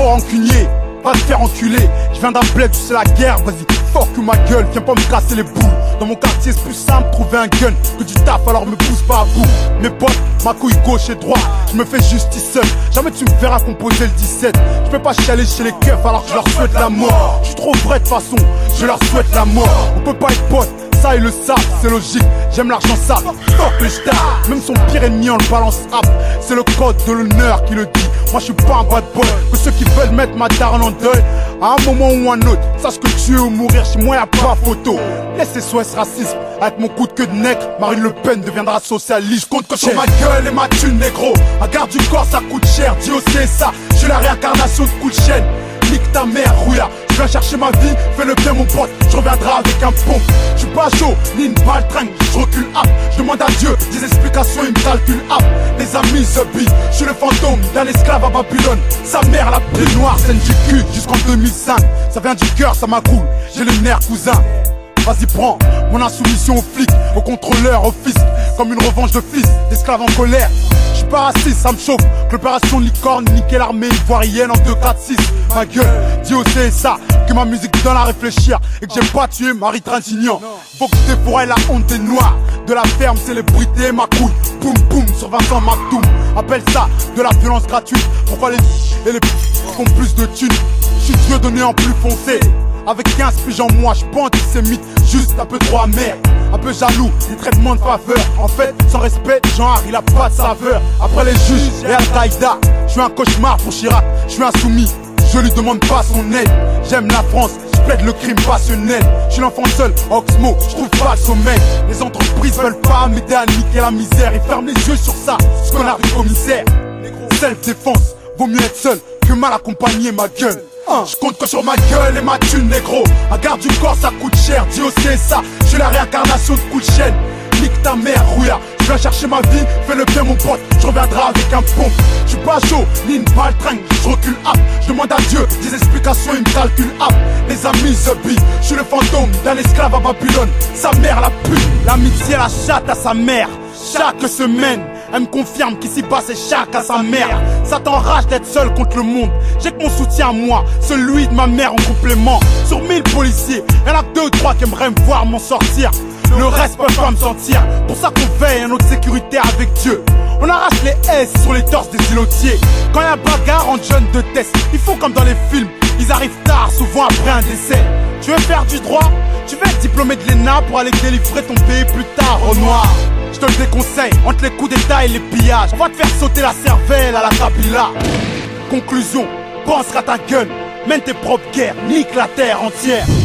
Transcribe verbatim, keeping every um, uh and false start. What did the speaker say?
Gros rancunier, va te faire enculer. Je viens d'un bled, tu sais la guerre, vas-y, fuck ma gueule, viens pas me casser les boules. Dans mon quartier c'est plus simple, trouver un gun que du taf, alors me pousse pas à bout. Mes potes, ma couille gauche et droite, je me fais justice seul. Jamais tu me verras composer le dix-sept. Je peux pas chialer chez les keufs alors que je leur souhaite la mort. Je suis trop vrai de façon, je leur souhaite la mort. On peut pas être potes, ça ils le savent, c'est logique. J'aime l'argent sale, fuck les stars. Même son pire ennemi on le balance up. C'est le code de l'honneur qui le dit. Moi je suis pas un bad boy, que ceux qui veulent mettre ma daronne en deuil. À un moment ou un autre, sache que tuer ou mourir, chez moi y'a pas photo. Laisse S O S racisme, avec mon coup de queue de nègre, Marine Le Pen deviendra socialiste. Je compte que sur ma gueule et ma thune négro. Un garde du corps ça coûte cher, dis au C S A. Je suis la réincarnation de coup de chaîne. Nique ta mère, rouilla. Je viens chercher ma vie, fais le bien mon pote, je reviendrai avec un pompe. Je suis pas chaud, ni une balle tringue, je recule hop. Je demande à Dieu des explications, il me calcule hop. Les amis se billent, je suis le fantôme d'un esclave à Babylone. Sa mère la plus noire, scène du cul jusqu'en deux mille cinq. Ça vient du cœur, ça m'acoule, j'ai le nerf cousin. Vas-y prends mon insoumission aux flics, aux contrôleurs, aux fisc. Comme une revanche de fils, d'esclaves en colère. Je suis pas raciste, ça me chauffe que l'opération licorne niquait l'armée ivoirienne en deux quatre six. Ma gueule, dis au C S A que ma musique donne à réfléchir et que j'ai pas tué Marie Trintignant. Faut que je défouraille la honte des noirs de la ferme, célébrité ma couille. Boum boum sur Vincent Mactoum. Appelle ça de la violence gratuite. Pourquoi les et les font plus de thunes? Je suis Dieu donné en plus foncé. Avec quinze piges en moi, je suis pas antisémite, juste un peu trop amer. Un peu jaloux, des traitements de faveur. En fait, sans respect, genre, il a pas de saveur. Après les juges et Al-Qaïda, je suis un cauchemar pour Chirac, je suis insoumis, je lui demande pas son aide. J'aime la France, je plaide le crime passionnel. Je suis l'enfant seul, Oxmo, je trouve pas le sommeil. Les entreprises veulent pas m'aider à niquer la misère. Ils ferment les yeux sur ça, ce qu'on a du commissaire. Self-défense, vaut mieux être seul que mal accompagné, ma gueule. Je compte que sur ma gueule et ma thune négro. Un garde du corps ça coûte cher, dis au C S A. Je suis la réincarnation de coup de chaîne. Nique ta mère, rouilla. Je viens chercher ma vie, fais le bien mon pote, je reviendrai avec un pompe. Je suis pas chaud, ni une balle tringue, je recule hop. Je demande à Dieu des explications, il me calcule hop. Les amis se billent, je suis le fantôme d'un esclave à Babylone. Sa mère la pute, l'amitié la chatte à sa mère. Chaque semaine, elle me confirme qu'ici bas c'est chaque à sa mère. Ça t'enrage d'être seul contre le monde. J'ai que mon soutien à moi, celui de ma mère en complément. Sur mille policiers, y'en a que deux ou trois qui aimeraient me voir m'en sortir. Le reste peut pas me sentir. Pour ça qu'on veille à notre sécurité avec Dieu. On arrache les S sur les torses des îlotiers. Quand y'a bagarre en jeunes de test, ils font comme dans les films. Ils arrivent tard, souvent après un décès. Tu veux faire du droit? Tu veux être diplômé de l'E N A pour aller délivrer ton pays plus tard, Renoir. Je te le déconseille, entre les coups d'état et les pillages, on va te faire sauter la cervelle à la Kabila. Conclusion, pense à ta gueule, mène tes propres guerres, nique la terre entière.